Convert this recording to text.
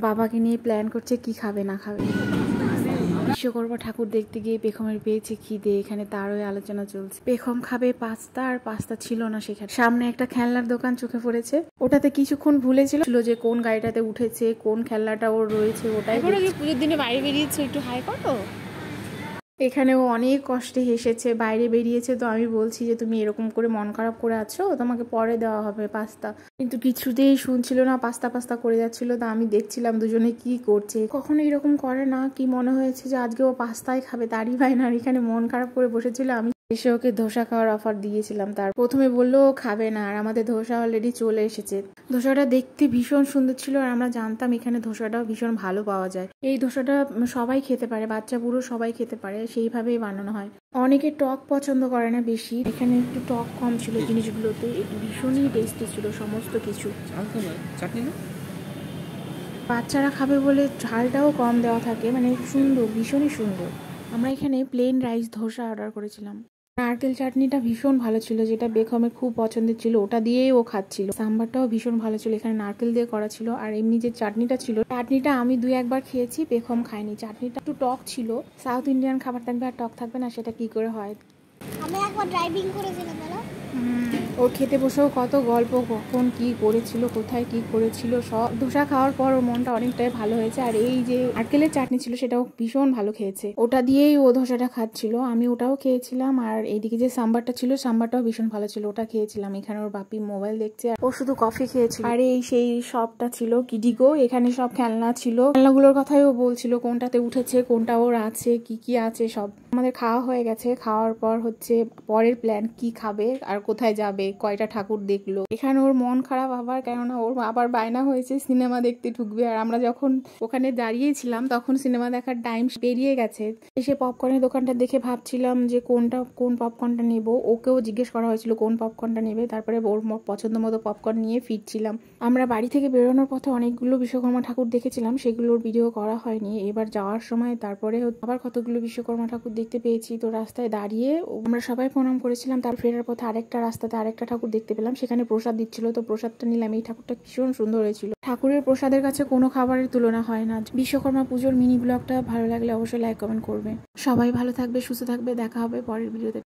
বাবাকে নিয়ে প্ল্যান করছে কি খাবে না খাবে। বিশ্বকর্মা ঠাকুর দেখতে গিয়ে পেখমের পেয়েছে খিদে, এখানে তারই আলোচনা চলছে। পেখম খাবে পাস্তা, আর পাস্তা ছিল না সেখানে। সামনে একটা খেলনার দোকান চোখে পড়েছে, ওটাতে কিছুক্ষণ ভুলেছিল যে কোন গাড়িটাতে উঠেছে, কোন খেলনাটা ওর রয়েছে। ওটাই পুজোর দিনে বাইরে বেরিয়েছে, একটু হাই করো। এখানেও অনেক কষ্টে হেসেছে, বাইরে বেরিয়েছে। তো আমি বলছি যে তুমি এরকম করে মন খারাপ করে আছো, তোমাকে পরে দেওয়া হবে পাস্তা, কিন্তু কিছুতেই শুনছিল না, পাস্তা পাস্তা করে যাচ্ছিল। তো আমি দেখছিলাম দুজনে কি করছে, কখনো এরকম করে না। কি মনে হয়েছে যে আজকে ও পাস্তাই খাবে, তারই ভাই না, এখানে মন খারাপ করে বসেছিল। আমি এসে ওকে ধোসা খাওয়ার অফার দিয়েছিলাম। তার প্রথমে বললো ও খাবে না, আর আমাদের ধোসা অলরেডি চলে এসেছে। ধোসাটা দেখতে ভীষণ সুন্দর ছিল, আর আমরা জানতাম এখানে ধোসাটাও ভীষণ ভালো পাওয়া যায়। এই ধোসাটা সবাই খেতে পারে, বাচ্চা বুড়ো সবাই খেতে পারে, সেইভাবেই বানানো হয়। অনেকে টক পছন্দ করে না বেশি, এখানে একটু টক কম ছিল জিনিসগুলোতে, ভীষণই টেস্টি ছিল সমস্ত কিছু। চাটনি না বাচ্চারা খাবে বলে ঝালটাও কম দেওয়া থাকে, মানে সুন্দর, ভীষণই সুন্দর। আমরা এখানে প্লেন রাইস ধোসা অর্ডার করেছিলাম। নারকেল চাটনিটা ভীষণ ভালো ছিল, যেটা বেগমের খুব পছন্দের ছিল, ওটা দিয়েই ও খাচ্ছিল। সাম্বারটাও ভীষণ ভালো ছিল, এখানে নারকেল দিয়ে করা ছিল। আর এমনি যে চাটনিটা ছিল, চাটনিটা আমি 2-1 বার খেয়েছি, বেগম খায়নি। চাটনিটা একটু টক ছিল। সাউথ ইন্ডিয়ান খাবার থাকবে আর টক থাকবে না, সেটা কি করে হয়। আমি একবার ড্রাইভিং করেছিলাম বলো। ও খেতে বসেও কত গল্প, কখন কি করেছিল, কোথায় কি করেছিল। সব ধোসা খাওয়ার পর ওর মনটা অনেকটাই ভালো হয়েছে। আর এই যে নারকেলের চাটনি ছিল, সেটাও ভীষণ ভালো খেয়েছে, ওটা দিয়েই ও ধোসাটা খাচ্ছিল। আমি ওটাও খেয়েছিলাম, আর এইদিকে যে সাম্বারটা ছিল, সাম্বারটাও ভীষণ ভালো ছিল, ওটা খেয়েছিলাম। এখানে ওর বাপি মোবাইল দেখছে, ও শুধু কফি খেয়েছিল। আর এই সেই শপটা ছিল কিডিগো, এখানে সব খেলনা ছিল, খেলনাগুলোর কথাই ও বলছিল, কোনটাতে উঠেছে, কোনটা ওর আছে, কি কি আছে সব। আমাদের খাওয়া হয়ে গেছে, খাওয়ার পর হচ্ছে পরের প্ল্যান, কি খাবে আর কোথায় যাবে, কয়টা ঠাকুর দেখলো। এখানে ওর মন খারাপ আবার, কেননা ওর আবার বায়না হয়েছে সিনেমা দেখতে ঢুকবে। আর আমরা যখন ওখানে দাঁড়িয়েছিলাম তখন সিনেমা দেখার টাইম পেরিয়ে গেছে। এসে পপকর্নের দোকানটা দেখে ভাবছিলাম যে কোন পপকর্নটা নেব। ওকেও জিজ্ঞেস করা হয়েছিল কোন পপকর্নটা নেবে, তারপরে ওর পছন্দ মতো পপকর্ন নিয়ে ফিরছিলাম। আমরা বাড়ি থেকে বেরোনোর পথে অনেকগুলো বিশ্বকর্মা ঠাকুর দেখেছিলাম, সেগুলোর ভিডিও করা হয়নি। এবার যাওয়ার সময় তারপরে আবার কতগুলো বিশ্বকর্মা ঠাকুর দেখতে পেয়েছি। তো রাস্তায় দাঁড়িয়ে আমরা সবাই প্রণাম করেছিলাম। তার ফেরার পথে আরেকটা রাস্তাতে আরেকটা ঠাকুর দেখতে পেলাম, সেখানে প্রসাদ দিচ্ছিল, তো প্রসাদটা নিলাম। এই ঠাকুরটা ভীষণ সুন্দর হয়েছিল। ঠাকুরের প্রসাদের কাছে কোনো খাবারের তুলনা হয় না। বিশ্বকর্মা পুজোর মিনি ব্লগটা ভালো লাগলে অবশ্যই লাইক কমেন্ট করবে। সবাই ভালো থাকবে, সুস্থ থাকবে, দেখা হবে পরের ভিডিওতে।